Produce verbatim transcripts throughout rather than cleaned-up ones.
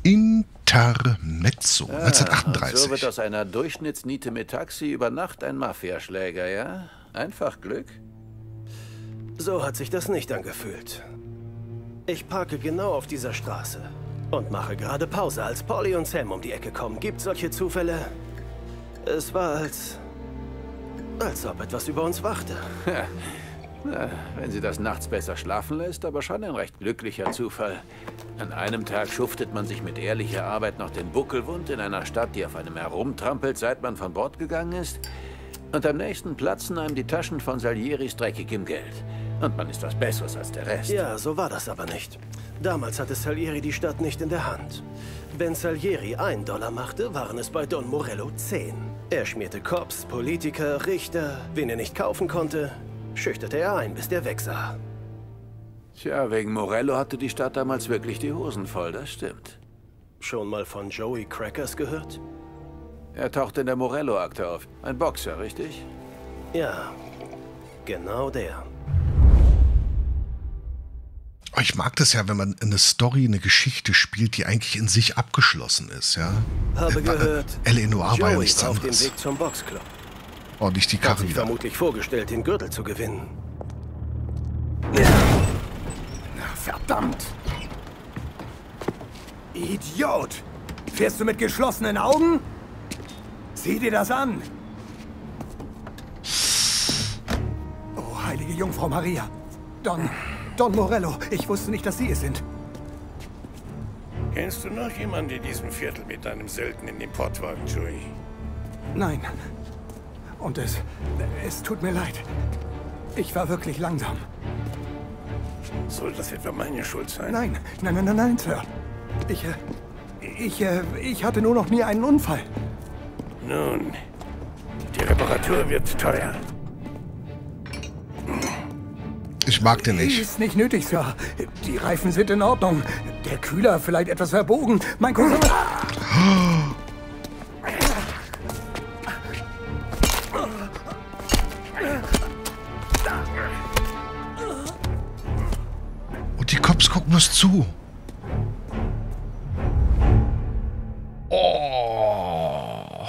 Intermezzo, Ah, neunzehnhundertachtunddreißig. so wird aus einer Durchschnittsniete mit Taxi über Nacht ein Mafiaschläger, ja? Einfach Glück? So hat sich das nicht angefühlt. Ich parke genau auf dieser Straße und mache gerade Pause, als Polly und Sam um die Ecke kommen. Gibt solche Zufälle? Es war als... als ob etwas über uns wachte. Na, wenn sie das nachts besser schlafen lässt, aber schon ein recht glücklicher Zufall. An einem Tag schuftet man sich mit ehrlicher Arbeit noch den Buckel wund in einer Stadt, die auf einem herumtrampelt, seit man von Bord gegangen ist. Und am nächsten platzen einem die Taschen von Salieris dreckigem Geld. Und man ist was Besseres als der Rest. Ja, so war das aber nicht. Damals hatte Salieri die Stadt nicht in der Hand. Wenn Salieri einen Dollar machte, waren es bei Don Morello zehn. Er schmierte Cops, Politiker, Richter. Wen er nicht kaufen konnte, schüchterte er ein, bis der wegsah. Tja, wegen Morello hatte die Stadt damals wirklich die Hosen voll, das stimmt. Schon mal von Joey Crackers gehört? Er taucht in der Morello-Akte auf. Ein Boxer, richtig? Ja, genau der. Ich mag das ja, wenn man eine Story, eine Geschichte spielt, die eigentlich in sich abgeschlossen ist, ja. Habe äh, gehört, L A. Noire war ja Joey nichts war auf dem anderes. Weg zum Boxclub. Oh, nicht die Hat Karre sich wieder. vermutlich vorgestellt, den Gürtel zu gewinnen. Na, verdammt! Idiot! Fährst du mit geschlossenen Augen? Sieh dir das an! Oh, heilige Jungfrau Maria! Don... Don Morello, ich wusste nicht, dass Sie es sind. Kennst du noch jemanden in diesem Viertel mit einem seltenen Importwagen, Joey? Nein. Und es... es tut mir leid. Ich war wirklich langsam. Soll das etwa meine Schuld sein? Nein, nein, nein, nein, nein, Sir. Ich, äh, ich, äh, ich hatte nur noch nie einen Unfall. Nun, die Reparatur wird teuer. Ich mag den nicht. Ist nicht nötig, Sir. Die Reifen sind in Ordnung. Der Kühler vielleicht etwas verbogen. Mein Cousin... Und die Cops gucken bloß zu. Oh.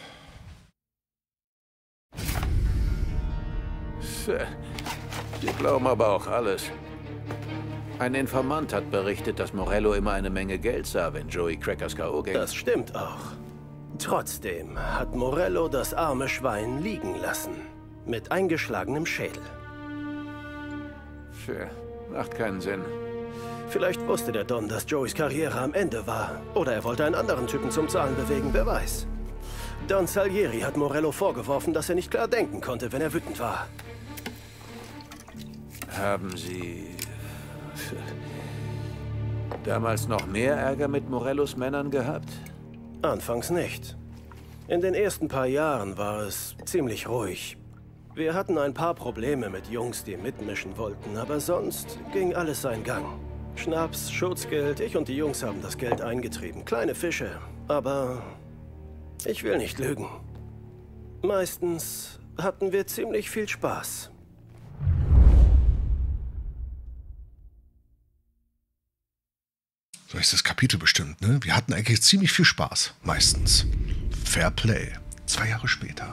Die glauben aber auch alles. Ein Informant hat berichtet, dass Morello immer eine Menge Geld sah, wenn Joey Crackers K O ging. Das stimmt auch. Trotzdem hat Morello das arme Schwein liegen lassen. Mit eingeschlagenem Schädel. Tja, macht keinen Sinn. Vielleicht wusste der Don, dass Joeys Karriere am Ende war. Oder er wollte einen anderen Typen zum Zahlen bewegen, wer weiß. Don Salieri hat Morello vorgeworfen, dass er nicht klar denken konnte, wenn er wütend war. Haben Sie damals noch mehr Ärger mit Morellos Männern gehabt? Anfangs nicht. In den ersten paar Jahren war es ziemlich ruhig. Wir hatten ein paar Probleme mit Jungs, die mitmischen wollten, aber sonst ging alles seinen Gang. Schnaps, Schutzgeld, ich und die Jungs haben das Geld eingetrieben. Kleine Fische, aber ich will nicht lügen. Meistens hatten wir ziemlich viel Spaß. So ist das Kapitel bestimmt, ne? Wir hatten eigentlich ziemlich viel Spaß. Meistens. Fair Play. Zwei Jahre später.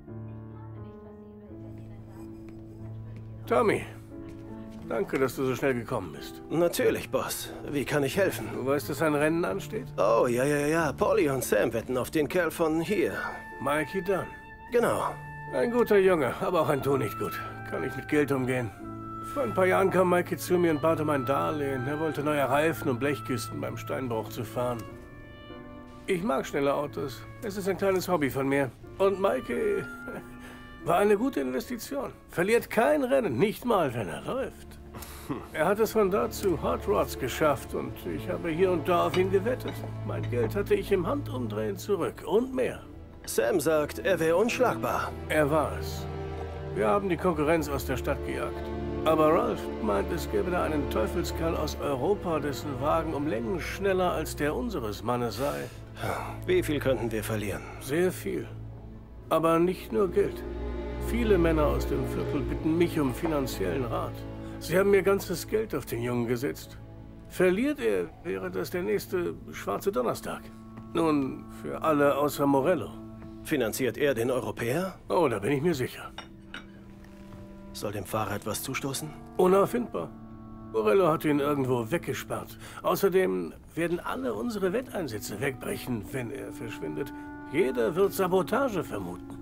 Tommy, danke, dass du so schnell gekommen bist. Natürlich, Boss. Wie kann ich helfen? Du weißt, dass ein Rennen ansteht? Oh, ja, ja, ja. Polly und Sam wetten auf den Kerl von hier. Mikey Dunn. Genau. Ein guter Junge, aber auch ein Tu nicht gut. Kann nicht mit Geld umgehen. Vor ein paar Jahren kam Mikey zu mir und bat um ein Darlehen. Er wollte neue Reifen und Blechkisten beim Steinbruch zu fahren. Ich mag schnelle Autos. Es ist ein kleines Hobby von mir. Und Mikey war eine gute Investition. Verliert kein Rennen, nicht mal, wenn er läuft. Er hat es von dort zu Hot Rods geschafft und ich habe hier und da auf ihn gewettet. Mein Geld hatte ich im Handumdrehen zurück und mehr. Sam sagt, er wäre unschlagbar. Er war es. Wir haben die Konkurrenz aus der Stadt gejagt. Aber Ralph meint, es gäbe da einen Teufelskerl aus Europa, dessen Wagen um Längen schneller als der unseres Mannes sei. Wie viel könnten wir verlieren? Sehr viel. Aber nicht nur Geld. Viele Männer aus dem Viertel bitten mich um finanziellen Rat. Sie haben mir ganzes Geld auf den Jungen gesetzt. Verliert er, wäre das der nächste schwarze Donnerstag. Nun, für alle außer Morello. Finanziert er den Europäer? Oh, da bin ich mir sicher. Soll dem Fahrer etwas zustoßen? Unauffindbar. Morello hat ihn irgendwo weggesperrt. Außerdem werden alle unsere Wetteinsätze wegbrechen, wenn er verschwindet. Jeder wird Sabotage vermuten.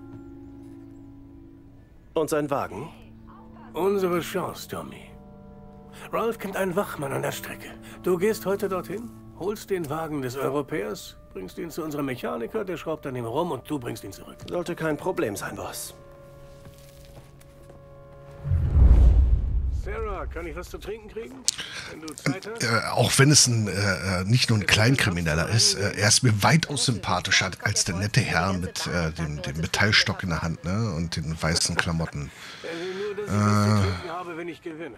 Und sein Wagen? Unsere Chance, Tommy. Ralph kennt einen Wachmann an der Strecke. Du gehst heute dorthin, holst den Wagen des Europäers, bringst ihn zu unserem Mechaniker, der schraubt an ihm rum und du bringst ihn zurück. Sollte kein Problem sein, Boss. Sarah, kann ich was zu trinken kriegen? Wenn du Zeit hast? Äh, auch wenn es ein, äh, nicht nur ein Kleinkrimineller ist, äh, er ist mir weitaus sympathischer als der nette Herr mit äh, dem, dem Metallstock in der Hand, ne? Und den weißen Klamotten. Er will nur, dass ich was zu trinken habe, wenn ich gewinne.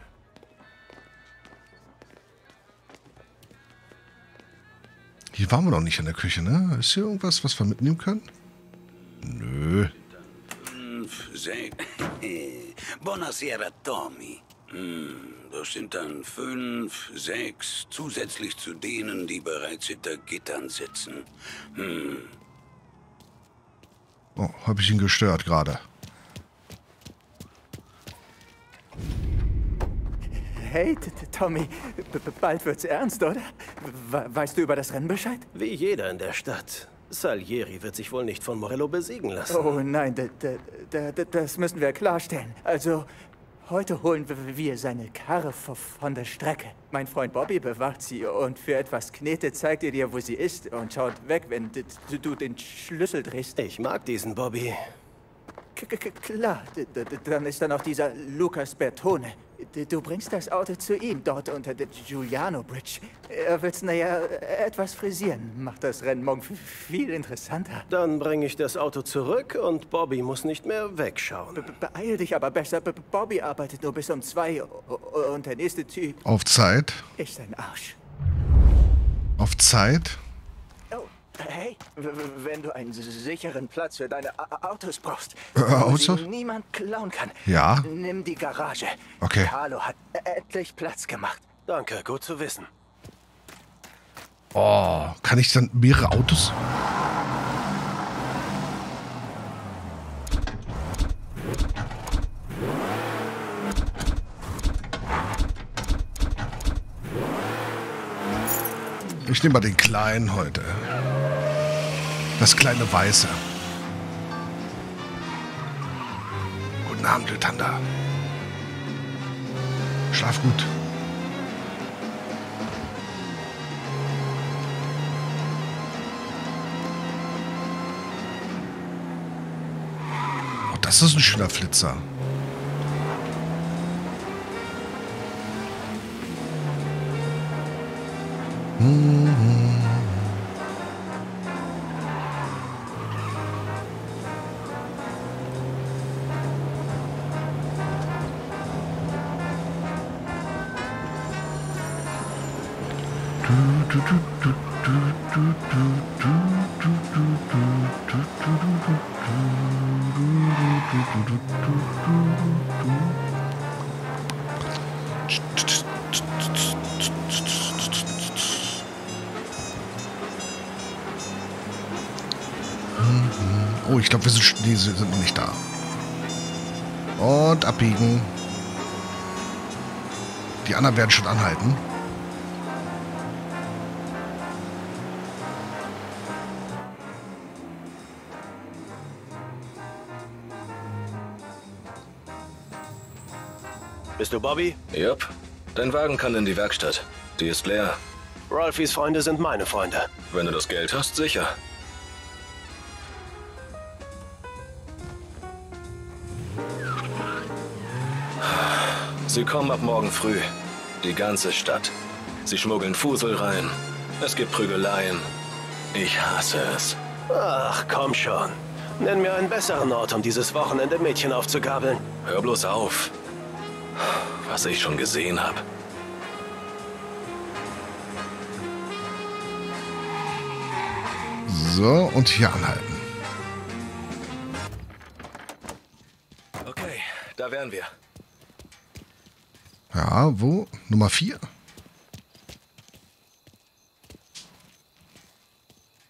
Hier waren wir noch nicht in der Küche, ne? Ist hier irgendwas, was wir mitnehmen können? Nö. Fünf, sechs. Buonasera, Tommy. Hm, das sind dann fünf, sechs, zusätzlich zu denen, die bereits hinter Gittern sitzen. Hm. Oh, hab ich ihn gestört gerade. Hey, Tommy, bald wird's ernst, oder? Weißt du über das Rennen Bescheid? Wie jeder in der Stadt. Salieri wird sich wohl nicht von Morello besiegen lassen. Oh nein, das müssen wir klarstellen. Also, heute holen wir seine Karre von der Strecke. Mein Freund Bobby bewacht sie und für etwas Knete zeigt er dir, wo sie ist und schaut weg, wenn du den Schlüssel drehst. Ich mag diesen Bobby. K -k klar, dann ist da noch dieser Lucas Bertone. Du bringst das Auto zu ihm, dort unter der Giuliano Bridge. Er wird's, naja, etwas frisieren. Macht das Rennen morgen viel interessanter. Dann bringe ich das Auto zurück und Bobby muss nicht mehr wegschauen. Be beeil dich aber besser. B Bobby arbeitet nur bis um zwei und der nächste Typ... Auf Zeit? Ist ein Arsch. Auf Zeit? Oh, hey, wenn du einen sicheren Platz für deine A Autos brauchst, äh, Autos? wo sie niemand klauen kann, ja. Nimm die Garage. Okay. Carlo hat endlich Platz gemacht. Danke, gut zu wissen. Oh, kann ich dann mehrere Autos... Ich nehme mal den kleinen heute. Das kleine Weiße. Guten Abend, Lytanda. Schlaf gut. Oh, das ist ein schöner Flitzer. Oh, ich glaube, wir sind, die sind noch nicht da. Und abbiegen. Die anderen werden schon anhalten. Bist du Bobby? Jupp. Dein Wagen kann in die Werkstatt. Die ist leer. Ralphies Freunde sind meine Freunde. Wenn du das Geld hast, sicher. Sie kommen ab morgen früh. Die ganze Stadt. Sie schmuggeln Fusel rein. Es gibt Prügeleien. Ich hasse es. Ach, komm schon. Nenn mir einen besseren Ort, um dieses Wochenende Mädchen aufzugabeln. Hör bloß auf. Was ich schon gesehen habe. So, und hier anhalten. Okay, da wären wir. Ja, wo? Nummer vier?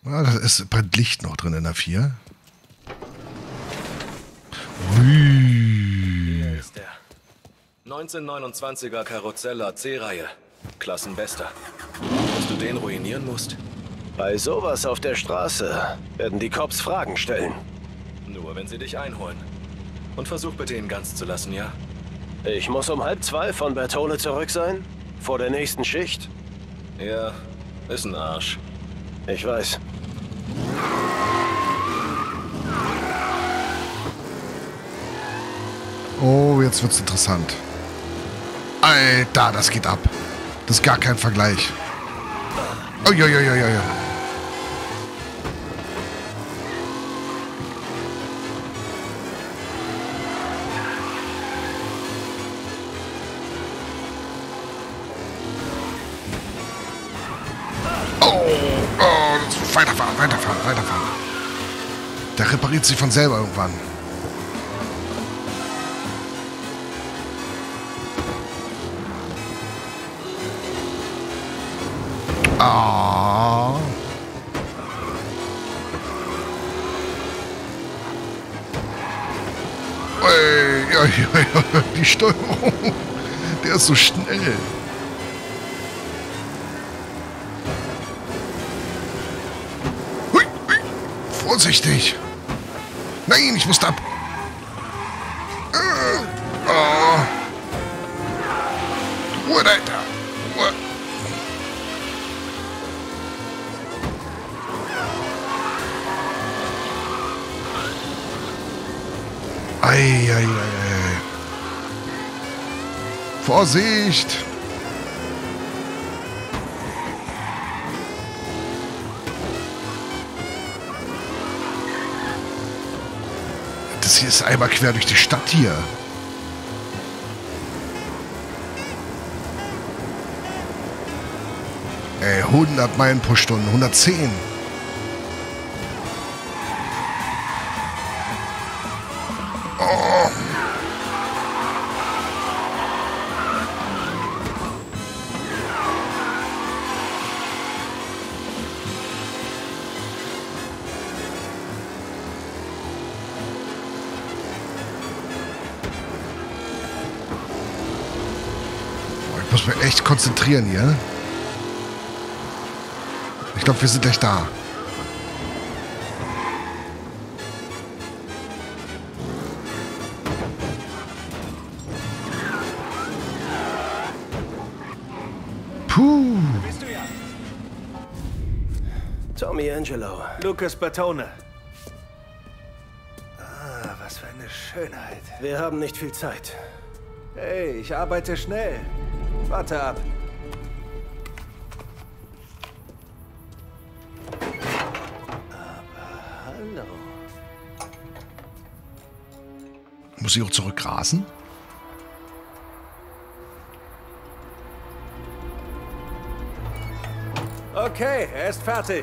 Ah, da ist brennt Licht noch drin in der vier. Ui. Hier ist der. neunzehnhundertneunundzwanziger Carrozzella C-Reihe. Klassenbester. Dass du den ruinieren musst? Bei sowas auf der Straße werden die Cops Fragen stellen. Nur wenn sie dich einholen. Und versuch bitte ihn ganz zu lassen, ja? Ich muss um halb zwei von Bertone zurück sein? Vor der nächsten Schicht? Ja, ist ein Arsch. Ich weiß. Oh, jetzt wird's interessant. Alter, das geht ab. Das ist gar kein Vergleich. Uiuiuiui. Oh, oh, weiterfahren, weiterfahren, weiterfahren. Der repariert sich von selber irgendwann. Ah. Ui, ui, ui, die Steuerung. Der ist so schnell. Hui, hui. Vorsichtig. Nein, ich musste ab. Oh. Ruhe, Alter. Ruhe. Ei, ei, ei, ei. Vorsicht! Das hier ist einmal quer durch die Stadt hier. Ey, hundert Meilen pro Stunde, hundertzehn. Oh. Ich muss mich echt konzentrieren hier. Ich glaube, wir sind gleich da. Puh. Tommy Angelo. Lucas Bertone. Ah, was für eine Schönheit. Wir haben nicht viel Zeit. Hey, ich arbeite schnell. Warte ab. Aber hallo. Muss ich auch zurückrasen? Okay, er ist fertig.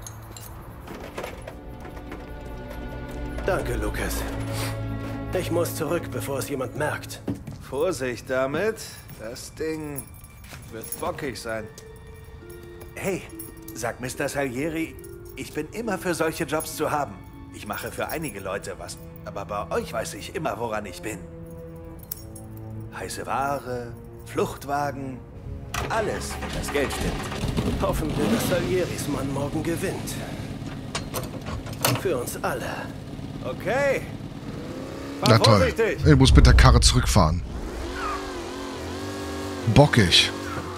Danke, Lucas. Ich muss zurück, bevor es jemand merkt. Vorsicht damit. Das Ding wird bockig sein. Hey, sagt Mister Salieri, ich bin immer für solche Jobs zu haben. Ich mache für einige Leute was, aber bei euch weiß ich immer, woran ich bin. Heiße Ware, Fluchtwagen, alles, wenn das Geld stimmt. Hoffen wir, dass Salieris Mann morgen gewinnt. Für uns alle. Okay. Fahr Na toll. vorsichtig. Ich muss mit der Karre zurückfahren. Bockig.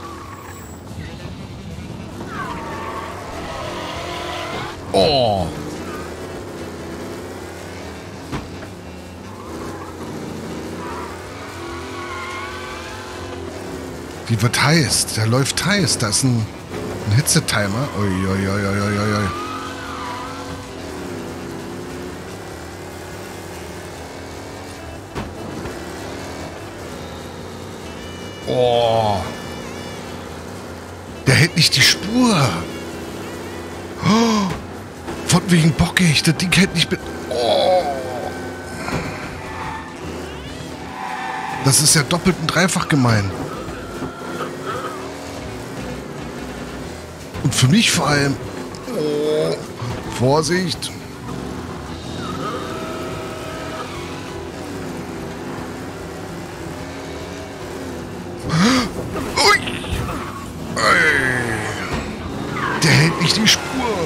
Oh. Die wird heiß. Der läuft heiß. Da ist ein, ein Hitzetimer. Uiuiuiuiui. Oh. Der hält nicht die Spur. Oh. Von wegen bockig. Das Ding hält nicht mit. Oh. Das ist ja doppelt und dreifach gemein. Und für mich vor allem. Oh. Vorsicht! Ui! Ey. Der hält nicht die Spur.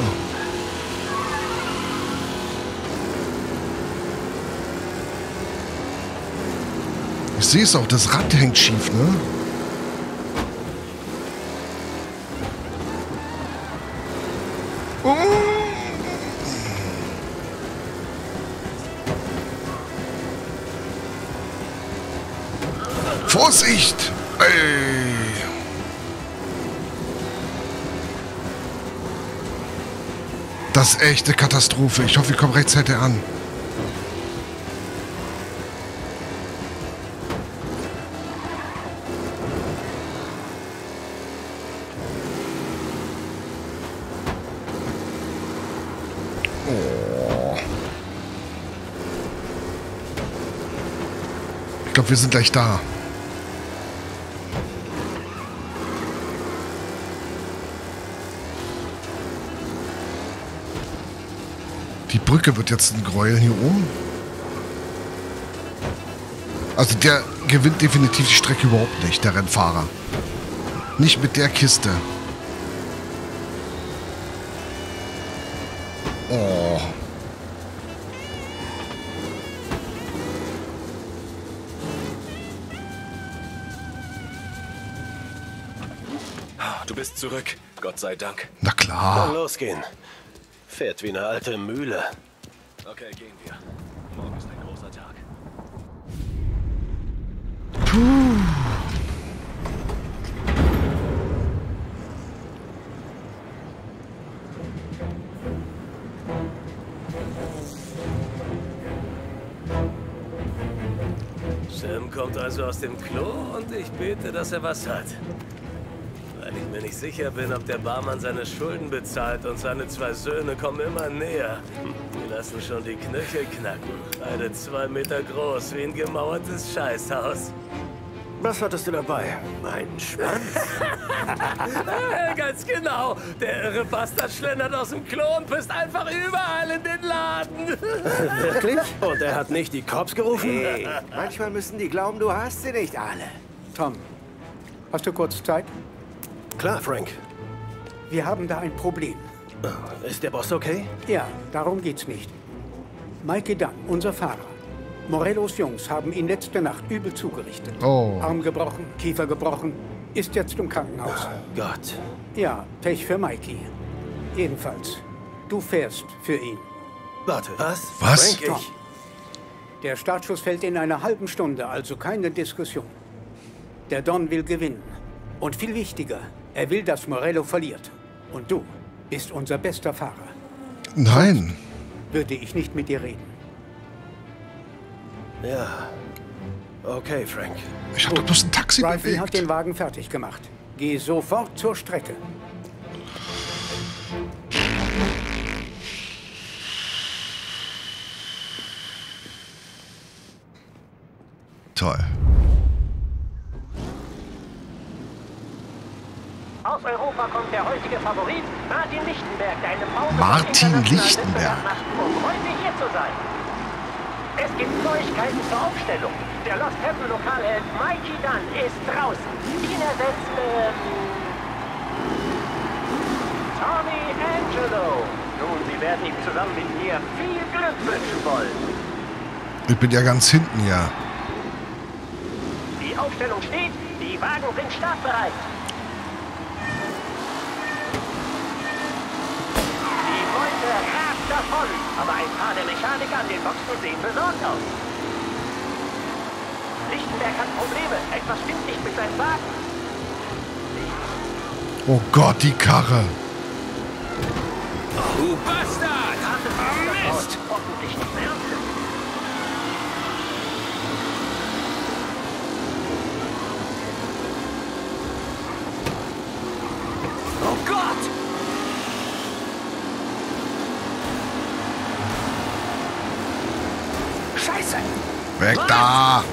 Ich sehe es auch, das Rad hängt schief, ne? Oh. Vorsicht! Ey. Das ist echt eine Katastrophe. Ich hoffe, wir kommen rechtzeitig an. Oh. Ich glaube, wir sind gleich da. Die Brücke wird jetzt ein Gräuel hier oben. Also der gewinnt definitiv die Strecke überhaupt nicht, der Rennfahrer. Nicht mit der Kiste. Oh. Du bist zurück, Gott sei Dank. Na Kann klar. losgehen. Fährt wie eine alte Mühle. Okay, gehen wir. Morgen ist ein großer Tag. Sam kommt also aus dem Klo und ich bete, dass er was hat. Weil ich mir nicht sicher bin, ob der Barmann seine Schulden bezahlt und seine zwei Söhne kommen immer näher. Die lassen schon die Knöchel knacken. Beide zwei Meter groß, wie ein gemauertes Scheißhaus. Was hattest du dabei? Mein Schwanz? Ganz genau. Der irre Bastard schlendert aus dem Klo und pisst einfach überall in den Laden. Wirklich? Und er hat nicht die Cops gerufen? Hey, manchmal müssen die glauben, du hast sie nicht alle. Tom, hast du kurz Zeit? Klar, Frank. Wir haben da ein Problem. Ist der Boss okay? Ja, darum geht's nicht. Mikey Dunn, unser Fahrer. Morellos Jungs haben ihn letzte Nacht übel zugerichtet. Oh. Arm gebrochen, Kiefer gebrochen, ist jetzt im Krankenhaus. Gott. Ja, Pech für Mikey. Jedenfalls, du fährst für ihn. Warte, was? Was? Frank, ich... Der Startschuss fällt in einer halben Stunde, also keine Diskussion. Der Don will gewinnen. Und viel wichtiger, er will, dass Morello verliert. Und du bist unser bester Fahrer. Nein. Würde ich nicht mit dir reden. Ja. Okay, Frank. Ich habe doch bloß ein Taxi Rifle hat bewegt. den Wagen fertig gemacht. Geh sofort zur Strecke. Toll. Aus Europa kommt der heutige Favorit, Martin Lichtenberg, der eine Pause Martin Lichtenberg. um heute hier zu sein. Es gibt Neuigkeiten zur Aufstellung. Der Lost Heaven Lokalheld Mikey Dunn ist draußen. Ihn ersetzt ähm, Tommy Angelo. Nun, Sie werden ihm zusammen mit mir viel Glück wünschen wollen. Ich bin ja ganz hinten, ja. Die Aufstellung steht, die Wagen sind startbereit. Die Beute rast davon, aber ein paar der Mechaniker an den Boxen sehen besorgt aus. Lichtenberg hat Probleme. Etwas stimmt nicht mit seinem Wagen. Oh Gott, die Karre. Du Bastard! Mist! Hoffentlich nicht mehr. Oh Gott! Scheiße! Weg da!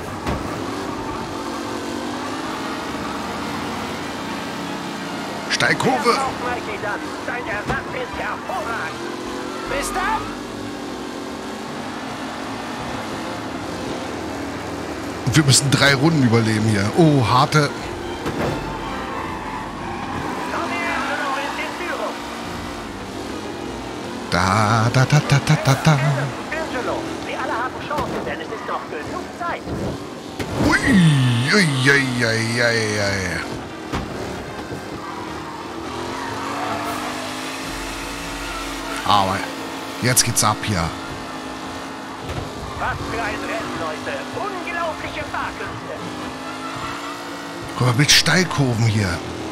Steilkurve! Mikey Dunn. Sein Ersatz ist hervorragend. Bis dann! Wir müssen drei Runden überleben hier. Oh, harte... Da, da, da, da, da, da, da. Angelo, Sie alle haben Chancen, denn es ist noch genug Zeit. Ui, ui, ui, ui, ui, ui. Aber jetzt geht's ab hier. Was für ein Rennen, Leute. Unglaubliche Fahrkünste. Guck mal, mit Steilkurven hier.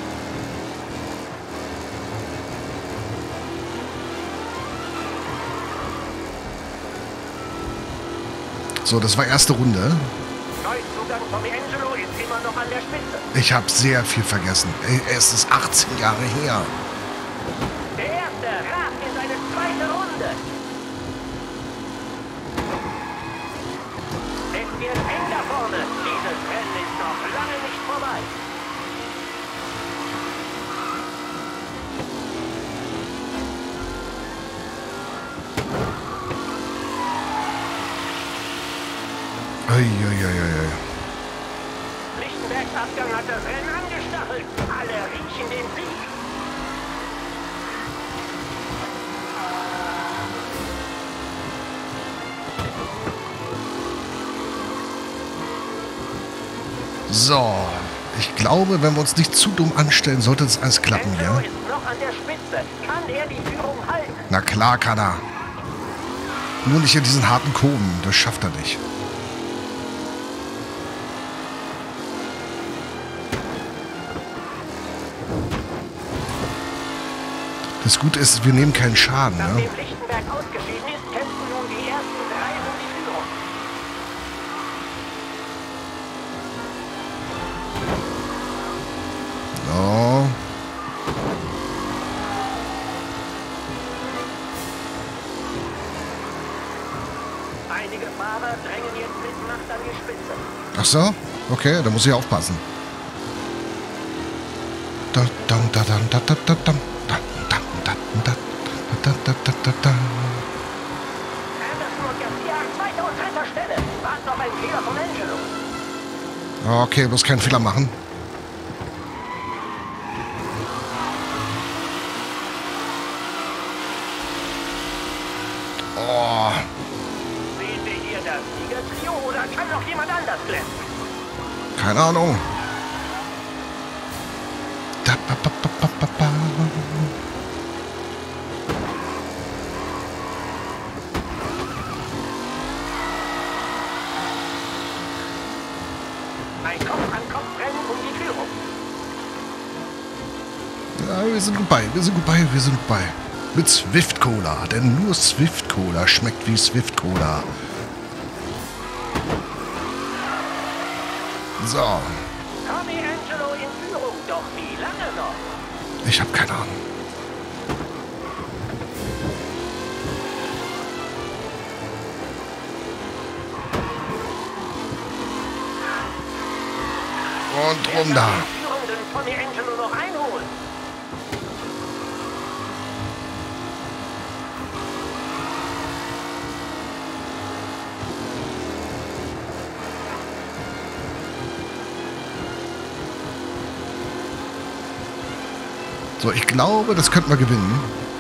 So, das war erste Runde. Neuzugang vom Angelo ist immer noch an der Spitze. Ich habe sehr viel vergessen. Es ist achtzehn Jahre her. Der erste rast in seine zweite Runde. Es wird eng da vorne. Dieses Rennen ist noch lange nicht vorbei. Uiuiuiui. Lichtenbergs Abgang hat das Rennen angestachelt. Alle riechen den Sieg. So, ich glaube, wenn wir uns nicht zu dumm anstellen, sollte das alles klappen Angelo hier. ist noch an der Spitze. Kann er die Führung halten? Na klar kann er. Nur nicht in diesen harten Kurven. Das schafft er nicht. Das Gute ist, wir nehmen keinen Schaden. Ne? Nachdem Lichtenberg ausgeschieden ist, kämpfen nun die ersten drei um die Führung. So. Einige Fahrer drängen jetzt mit Macht an die Spitze. Ach so? Okay, da muss ich aufpassen. Da, da, da, da, da, da, da, da. Da, da, da, da, da. Anderson und Garcia an zweiter und dritter Stelle. Warten auf einen Fehler von Angelo. Okay, bloß keinen Fehler machen. Oh. Sehen wir hier das Siegertrio oder kann noch jemand anders glänzen? Keine Ahnung. Da, ba, ba, ba, ba, ba, ba. Ein Kopf-an-Kopf-Rennen um die Führung. Ja, wir sind gut bei, wir sind gut bei, wir sind gut bei. Mit Swift Cola, denn nur Swift Cola schmeckt wie Swift Cola. So. Tommy Angelo in Führung, doch wie lange noch? Ich habe keine Ahnung. Und rum da. Den führenden Tommy Angelo noch einholen. So, ich glaube, das könnten wir gewinnen.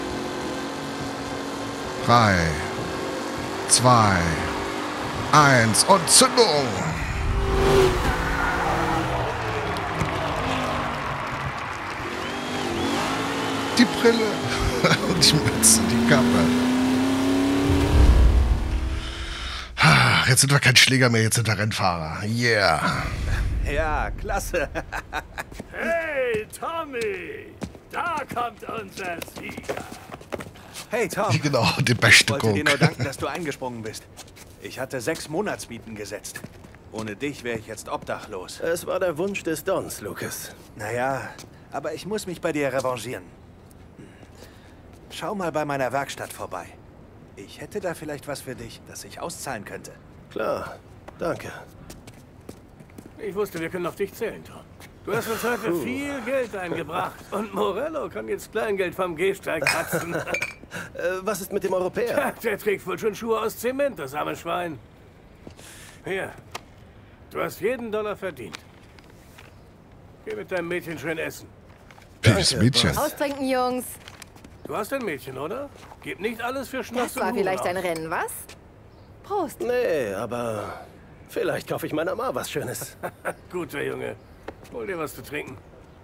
Drei, zwei, eins und Zündung! Die Brille und die Mütze, die Kappe. Jetzt sind wir kein Schläger mehr, jetzt sind wir Rennfahrer. Yeah. Ja, klasse. Hey, Tommy! Da kommt unser Sieger. Hey, Tom. Genau, die beste Ich wollte dir Coke. nur danken, dass du eingesprungen bist. Ich hatte sechs Monatsmieten gesetzt. Ohne dich wäre ich jetzt obdachlos. Es war der Wunsch des Dons, Lucas. Naja, aber ich muss mich bei dir revanchieren. Schau mal bei meiner Werkstatt vorbei. Ich hätte da vielleicht was für dich, das ich auszahlen könnte. Klar, danke. Ich wusste, wir können auf dich zählen, Tom. Du hast uns heute viel Geld eingebracht. Und Morello kann jetzt Kleingeld vom Gehsteig kratzen. Äh, was ist mit dem Europäer? Der trägt wohl schon Schuhe aus Zement, das arme Schwein. Hier, du hast jeden Dollar verdient. Geh mit deinem Mädchen schön essen. Welches Mädchen? Austrinken, Jungs. Du hast ein Mädchen, oder? Gib nicht alles für Schnaps Das war und vielleicht Huren ein Rennen, was? Prost. Nee, aber vielleicht kaufe ich meiner Ma was Schönes. Guter Junge. Hol dir was zu trinken.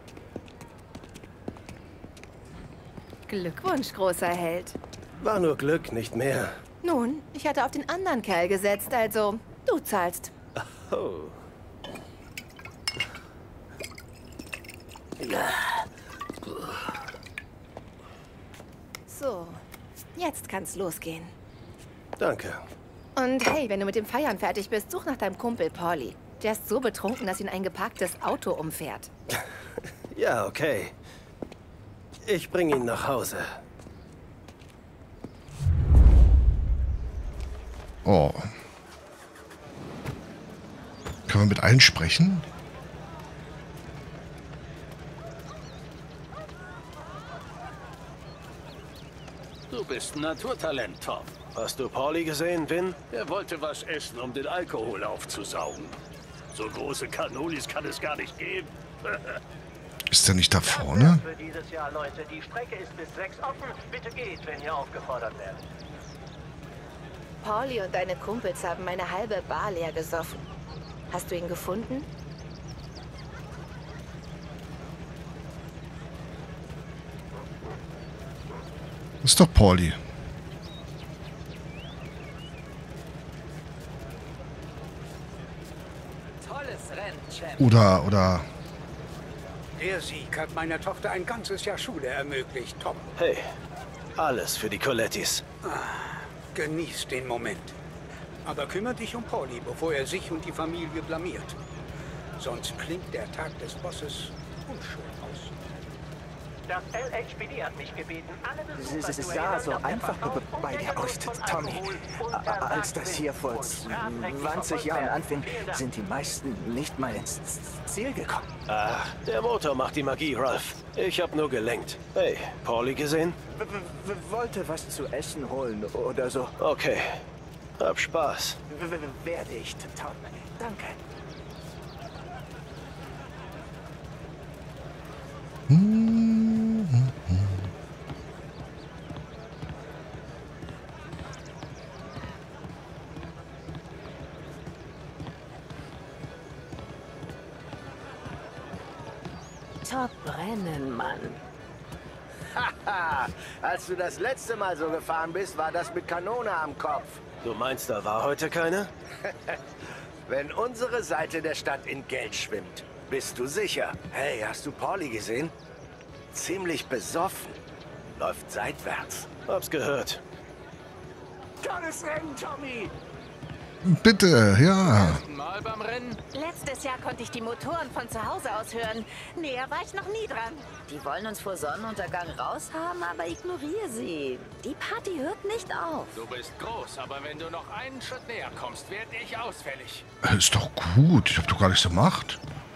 Glückwunsch, großer Held. War nur Glück, nicht mehr. Nun, ich hatte auf den anderen Kerl gesetzt, also du zahlst. Oh. So, jetzt kann's losgehen. Danke. Und hey, wenn du mit dem Feiern fertig bist, such nach deinem Kumpel Pauli. Der ist so betrunken, dass ihn ein geparktes Auto umfährt. Ja, okay. Ich bringe ihn nach Hause. Oh. Können wir mit allen sprechen? Du bist ein Naturtalent, Tom. Hast du Pauli gesehen, Vin? Er wollte was essen, um den Alkohol aufzusaugen. So große Cannolis kann es gar nicht geben. Ist er nicht da vorne? Für dieses Jahr, Leute. Die Strecke ist bis sechs offen. Bitte geht, wenn ihr aufgefordert werdet. Pauli und deine Kumpels haben meine halbe Bar leer gesoffen. Hast du ihn gefunden? Ist doch Pauli. Tolles Rennen, Champ. Oder, oder... Der Sieg hat meiner Tochter ein ganzes Jahr Schule ermöglicht, Tom. Hey, alles für die Colettis. Ah, genieß den Moment. Aber kümmere dich um Pauli, bevor er sich und die Familie blamiert. Sonst klingt der Tag des Bosses unschön aus. Das L H P D hat mich gebeten, alle Besucher Es ist zu ja erinnern, so dass der einfach Verkauf bei dir aus, unter Tommy. Alkohol A- untersagt Als das hier vor und strafrechtlich zwanzig Jahren verfolgt anfing, werden. Vielen Dank. sind die meisten nicht mal ins Ziel gekommen. Ah, der Motor macht die Magie, Ralph. Ich hab nur gelenkt. Hey, Pauli gesehen? W w wollte was zu essen holen oder so. Okay. Hab Spaß. W w werde ich, Tom. Danke. Top-Rennen, Mann. Haha, als du das letzte Mal so gefahren bist, war das mit Kanone am Kopf. Du meinst, da war heute keine? Wenn unsere Seite der Stadt in Geld schwimmt, bist du sicher. Hey, hast du Pauli gesehen? Ziemlich besoffen. Läuft seitwärts. Hab's gehört. Tolles Rennen, Tommy! Bitte, ja. Mal beim Rennen? Letztes Jahr konnte ich die Motoren von zu Hause aus hören. Näher war ich noch nie dran. Die wollen uns vor Sonnenuntergang raushaben, aber ignoriere sie. Die Party hört nicht auf. Du bist groß, aber wenn du noch einen Schritt näher kommst, werde ich ausfällig. Ist doch gut. Ich hab doch gar nichts gemacht.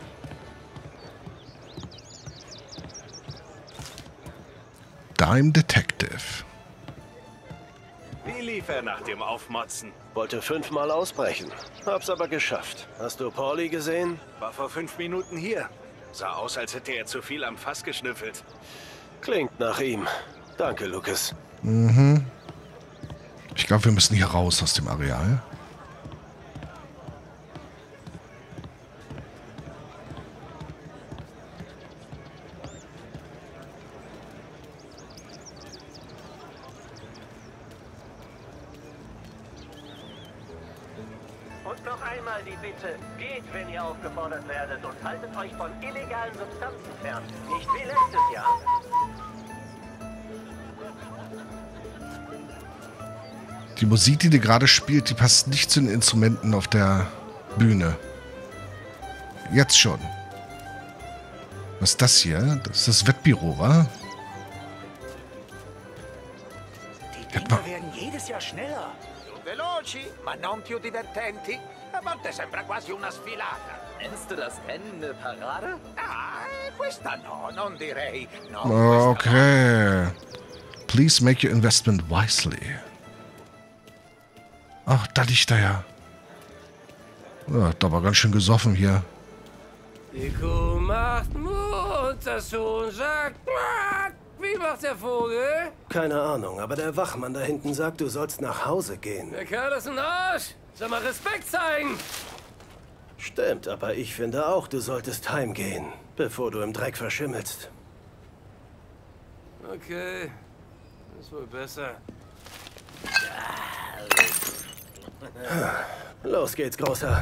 Dime Detective. Wie lief er nach dem Aufmotzen? Wollte fünfmal ausbrechen. Hab's aber geschafft. Hast du Pauli gesehen? War vor fünf Minuten hier. Sah aus, als hätte er zu viel am Fass geschnüffelt. Klingt nach ihm. Danke, Lucas. Mhm. Ich glaube, wir müssen hier raus aus dem Areal. Und noch einmal die Bitte, geht, wenn ihr aufgefordert werdet und haltet euch von illegalen Substanzen fern. Nicht wie letztes Jahr. Die Musik, die dir gerade spielt, die passt nicht zu den Instrumenten auf der Bühne. Jetzt schon. Was ist das hier? Das ist das Wettbüro, wa? Die Dinger werden jedes Jahr schneller. Veloci, ma non più divertenti? A volte sembra quasi una sfilata. Nennst du das Rennen eine Parade? Ah, questa no, non direi. No, Okay. Please make your investment wisely. Ach, da liegt er ja. Ja, da war ganz schön gesoffen hier. Die Kuh macht Mu und das Huhn sagt Quack. Wie macht der Vogel? Keine Ahnung, aber der Wachmann da hinten sagt, du sollst nach Hause gehen. Der Kerl ist ein Arsch. Soll mal Respekt zeigen. Stimmt, aber ich finde auch, du solltest heimgehen, bevor du im Dreck verschimmelst. Okay, ist wohl besser. Los geht's, Großer.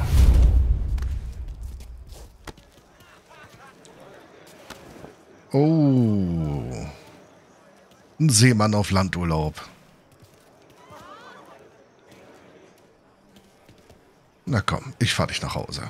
Oh. Ein Seemann auf Landurlaub. Na komm, ich fahr dich nach Hause.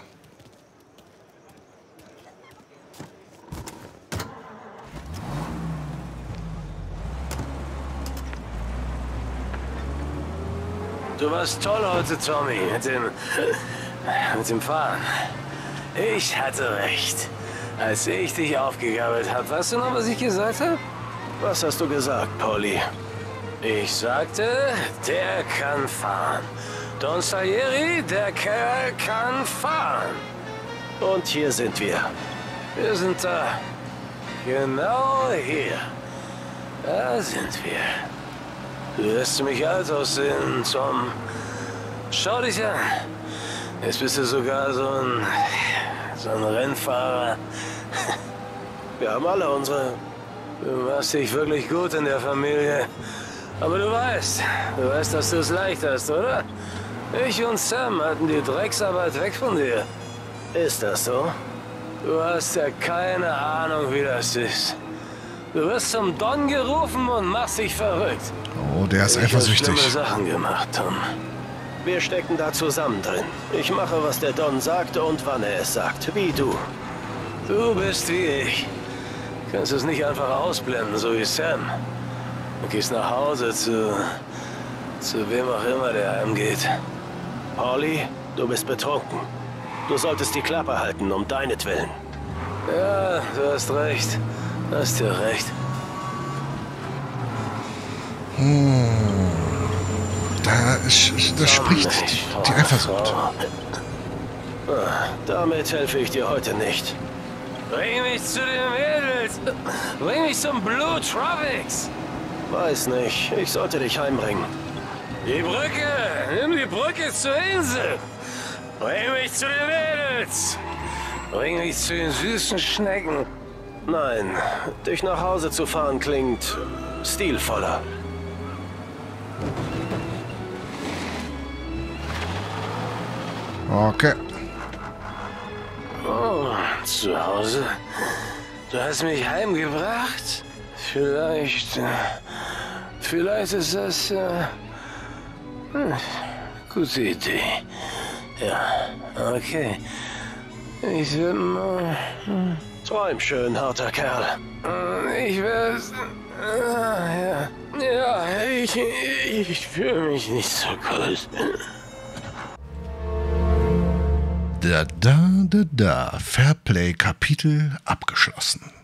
Du warst toll heute, Tommy, mit dem, mit dem Fahren. Ich hatte recht. Als ich dich aufgegabelt habe, weißt du noch, was ich gesagt habe? Was hast du gesagt, Polly? Ich sagte, der kann fahren. Don Salieri, der Kerl kann fahren. Und hier sind wir. Wir sind da. Genau hier. Da sind wir. Du lässt mich alt aussehen, Tom. Schau dich an. Jetzt bist du sogar so ein, so ein Rennfahrer. Wir haben alle unsere... Du machst dich wirklich gut in der Familie. Aber du weißt, du weißt, dass du es leicht hast, oder? Ich und Sam hatten die Drecksarbeit weg von dir. Ist das so? Du hast ja keine Ahnung, wie das ist. Du wirst zum Don gerufen und machst dich verrückt. Oh, der ist eifersüchtig. Ich habe schlimme Sachen gemacht, Tom. Wir stecken da zusammen drin. Ich mache, was der Don sagt und wann er es sagt, wie du. Du bist wie ich. Du kannst es nicht einfach ausblenden, so wie Sam. Du gehst nach Hause zu... zu wem auch immer der heimgeht. Polly, du bist betrunken. Du solltest die Klappe halten, um deinetwillen. Ja, du hast recht. Du hast ja recht. Hm. Da, ist, da spricht die, die Eifersucht. Damit helfe ich dir heute nicht. Bring mich zu den Mädels. Bring mich zum Blue Tropics. Weiß nicht. Ich sollte dich heimbringen. Die Brücke. Nimm die Brücke zur Insel. Bring mich zu den Mädels. Bring mich zu den süßen Schnecken. Nein, dich nach Hause zu fahren klingt stilvoller. Okay. Oh, zu Hause? Du hast mich heimgebracht? Vielleicht... Äh, vielleicht ist das... Äh, hm, gute Idee. Ja, okay. Ich werde mal... Hm. Träum schön, harter Kerl. Ich werde... Äh, ja, ja, ich, ich fühle mich nicht so gut. Da, da, da, da. Fairplay-Kapitel abgeschlossen.